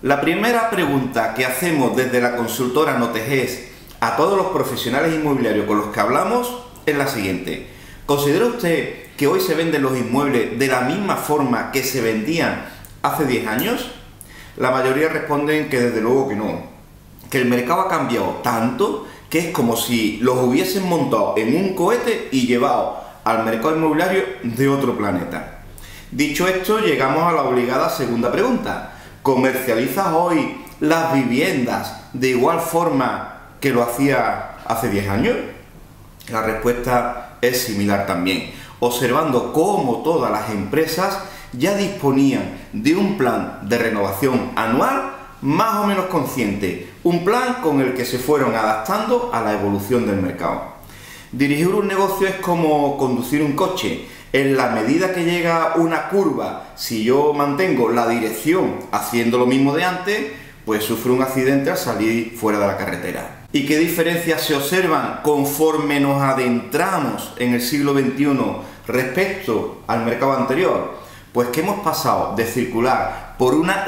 La primera pregunta que hacemos desde la consultora Noteges a todos los profesionales inmobiliarios con los que hablamos es la siguiente. ¿Considera usted que hoy se venden los inmuebles de la misma forma que se vendían hace 10 años? La mayoría responden que desde luego que no, que el mercado ha cambiado tanto que es como si los hubiesen montado en un cohete y llevado al mercado inmobiliario de otro planeta. Dicho esto, llegamos a la obligada segunda pregunta. ¿Comercializas hoy las viviendas de igual forma que lo hacía hace 10 años? La respuesta es similar también, observando cómo todas las empresas ya disponían de un plan de renovación anual más o menos consciente, un plan con el que se fueron adaptando a la evolución del mercado. Dirigir un negocio es como conducir un coche. En la medida que llega una curva, si yo mantengo la dirección haciendo lo mismo de antes, pues sufro un accidente al salir fuera de la carretera. ¿Y qué diferencias se observan conforme nos adentramos en el siglo XXI respecto al mercado anterior? Pues que hemos pasado de circular por una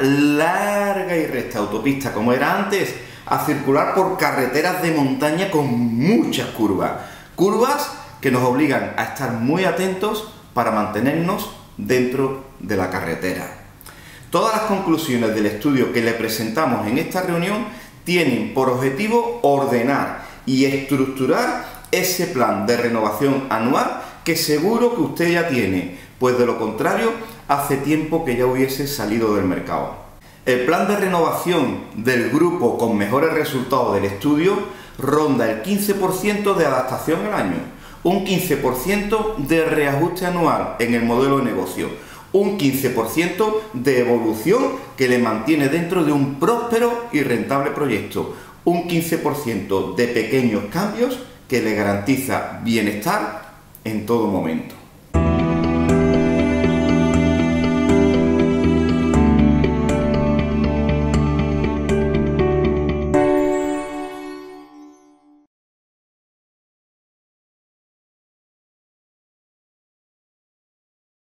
larga y recta autopista como era antes, a circular por carreteras de montaña con muchas curvas. Curvas que nos obligan a estar muy atentos para mantenernos dentro de la carretera. Todas las conclusiones del estudio que le presentamos en esta reunión tienen por objetivo ordenar y estructurar ese plan de renovación anual que seguro que usted ya tiene, pues de lo contrario, hace tiempo que ya hubiese salido del mercado. El plan de renovación del grupo con mejores resultados del estudio ronda el 15% de adaptación al año, un 15% de reajuste anual en el modelo de negocio, un 15% de evolución que le mantiene dentro de un próspero y rentable proyecto, un 15% de pequeños cambios que le garantiza bienestar en todo momento.